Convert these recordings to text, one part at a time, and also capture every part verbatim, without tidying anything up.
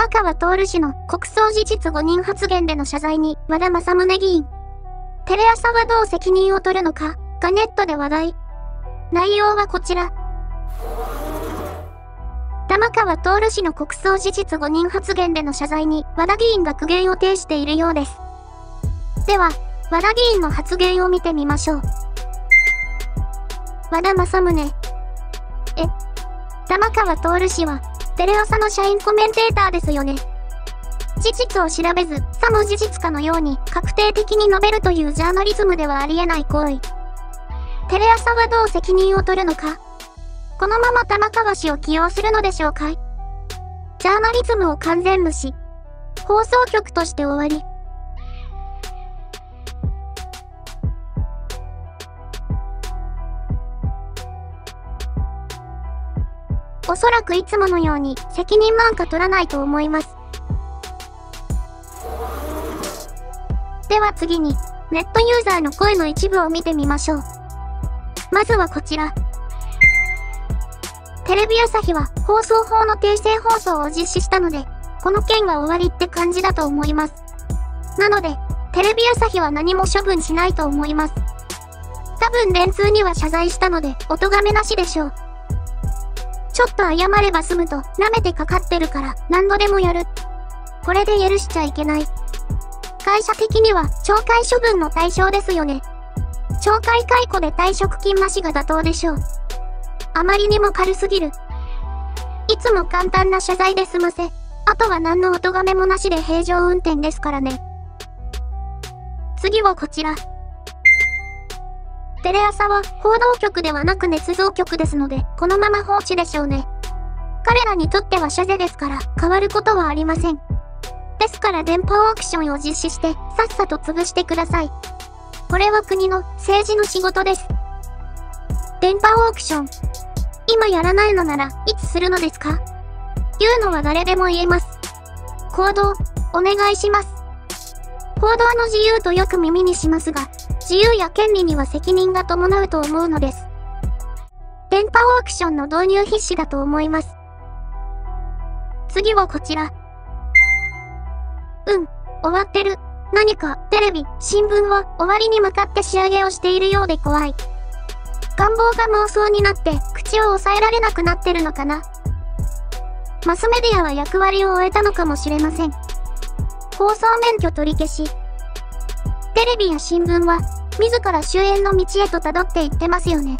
玉川徹氏の国葬事実誤認発言での謝罪に和田政宗議員。テレ朝はどう責任を取るのかがネットで話題。内容はこちら。玉川徹氏の国葬事実誤認発言での謝罪に和田議員が苦言を呈しているようです。では、和田議員の発言を見てみましょう。和田政宗。え、玉川徹氏は、テレ朝の社員コメンテーターですよね。事実を調べず、さも事実かのように確定的に述べるというジャーナリズムではありえない行為。テレ朝はどう責任を取るのか。このまま玉川氏を起用するのでしょうか。ジャーナリズムを完全無視。放送局として終わり。おそらくいつものように責任なんか取らないと思います。では次に、ネットユーザーの声の一部を見てみましょう。まずはこちら。テレビ朝日は放送法の訂正放送を実施したので、この件は終わりって感じだと思います。なので、テレビ朝日は何も処分しないと思います。多分電通には謝罪したので、お咎めなしでしょう。ちょっと謝れば済むと舐めてかかってるから何度でもやる。これで許しちゃいけない。会社的には懲戒処分の対象ですよね。懲戒解雇で退職金なしが妥当でしょう。あまりにも軽すぎる。いつも簡単な謝罪で済ませ、あとは何のお咎めもなしで平常運転ですからね。次はこちら。テレ朝は報道局ではなく捏造局ですので、このまま放置でしょうね。彼らにとっては謝罪ですから変わることはありません。ですから電波オークションを実施してさっさと潰してください。これは国の政治の仕事です。電波オークション。今やらないのならいつするのですか？言うのは誰でも言えます。行動、お願いします。報道の自由とよく耳にしますが、自由や権利には責任が伴うと思うのです。電波オークションの導入必至だと思います。次はこちら。うん、終わってる。何か、テレビ、新聞は終わりに向かって仕上げをしているようで怖い。願望が妄想になって口を抑えられなくなってるのかな。マスメディアは役割を終えたのかもしれません。放送免許取り消し。テレビや新聞は自ら終焉の道へと辿っていってますよね。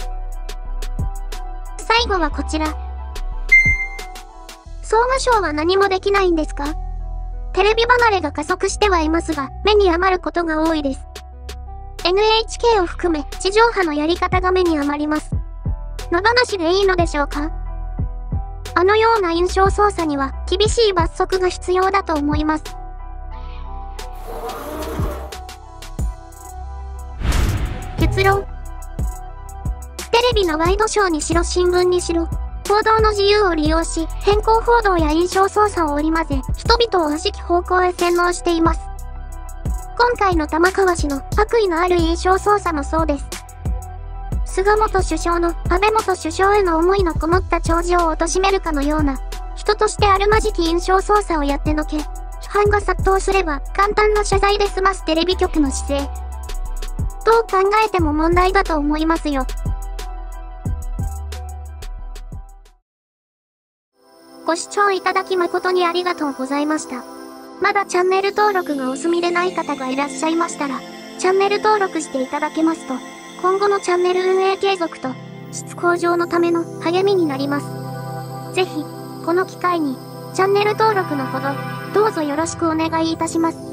最後はこちら。総務省は何もできないんですか？テレビ離れが加速してはいますが、目に余ることが多いです。エヌエイチケー を含め地上波のやり方が目に余ります。野放しでいいのでしょうか？あのような印象操作には厳しい罰則が必要だと思います。結論。テレビのワイドショーにしろ新聞にしろ、報道の自由を利用し、偏向報道や印象操作を織り交ぜ、人々を悪しき方向へ洗脳しています。今回の玉川氏の悪意のある印象操作もそうです。菅元首相の安倍元首相への思いのこもった弔辞を貶めるかのような、人としてあるまじき印象操作をやってのけ、批判が殺到すれば簡単な謝罪で済ますテレビ局の姿勢。どう考えても問題だと思いますよ。ご視聴いただき誠にありがとうございました。まだチャンネル登録がお済みでない方がいらっしゃいましたら、チャンネル登録していただけますと、今後のチャンネル運営継続と質向上のための励みになります。ぜひ、この機会にチャンネル登録のほど、どうぞよろしくお願いいたします。